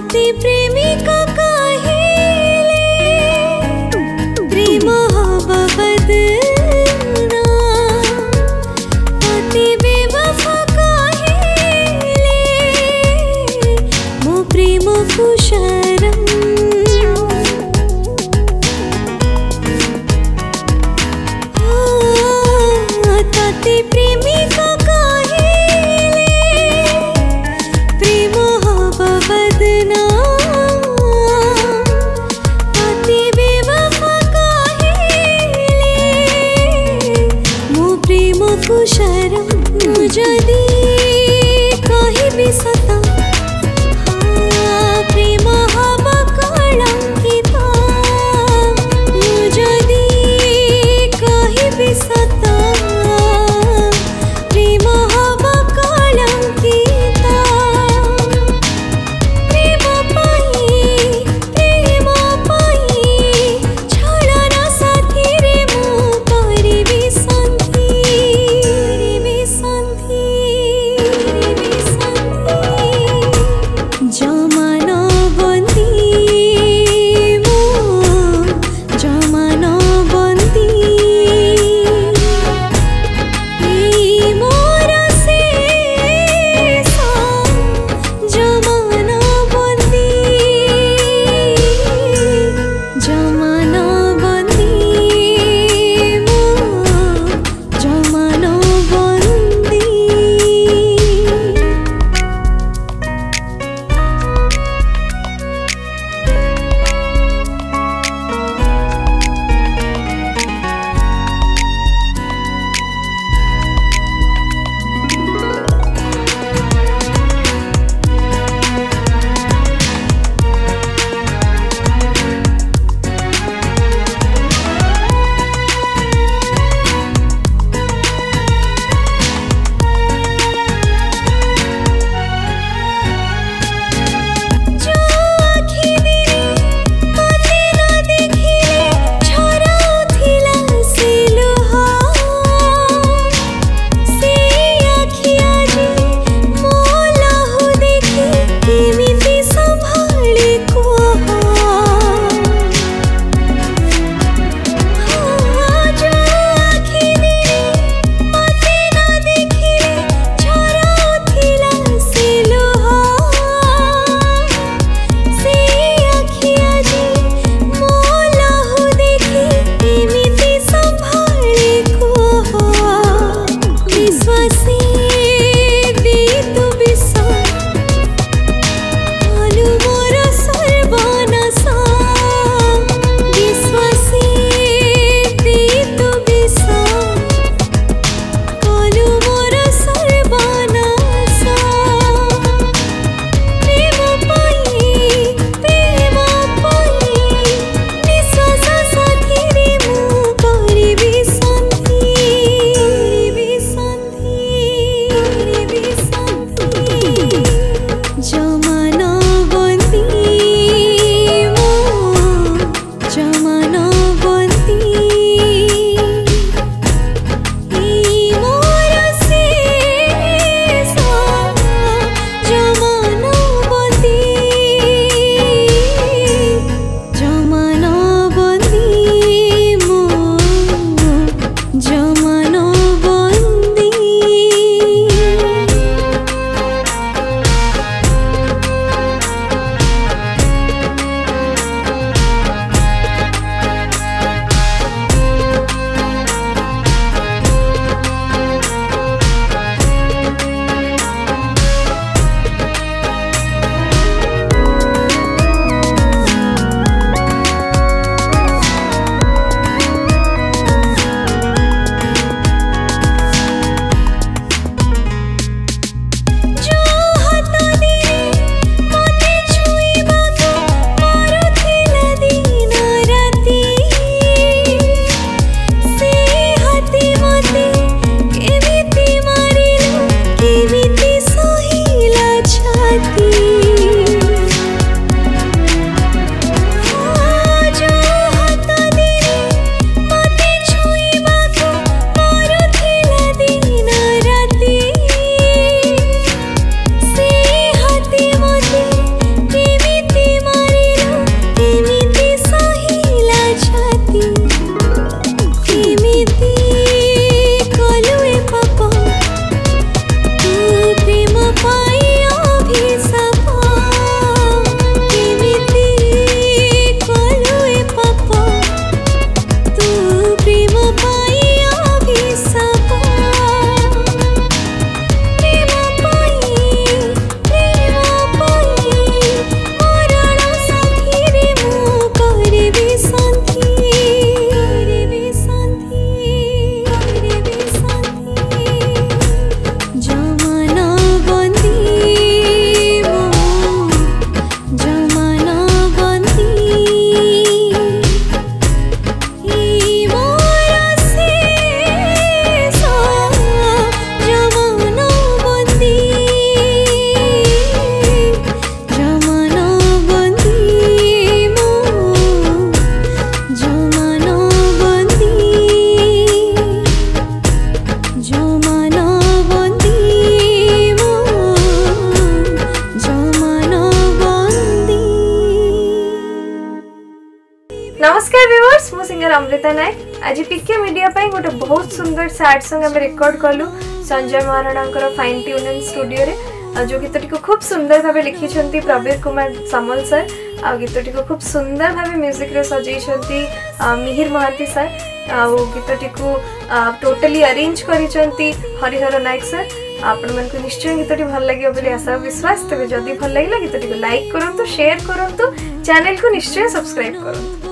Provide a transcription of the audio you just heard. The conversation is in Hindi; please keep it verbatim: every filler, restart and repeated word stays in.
ताती प्रेमिका काहिले प्रेम हवा बदना ताती बेवफा काहिले मो प्रेम कुशरम ताती प्रेमिका काहिले प्रेम हवा बदना सिंगर अमृता नायक। आज पीके मीडिया पे गोटे बहुत सुंदर सैड सॉन्ग आम रेकर्ड कलु Sanjay Maharana fine tune and studio रे। जो गीतटी को खूब सुंदर भाव लिखिं प्रवीर कुमार सामल सर। आ गीतटी को खूब सुंदर भाव म्यूजिक रे सजैछंती मिहिर महांती सर। आ गीतटी को टोटली अरेंज करिसंती हरिहर नायक सर। आपण मन को निश्चय गीतटी भल लगे बोली आशा विश्वास। तेज जदि भल लगे गीतटी को लाइक करंतु, शेयर करंतु, चैनल को निश्चय सब्सक्राइब करंतु।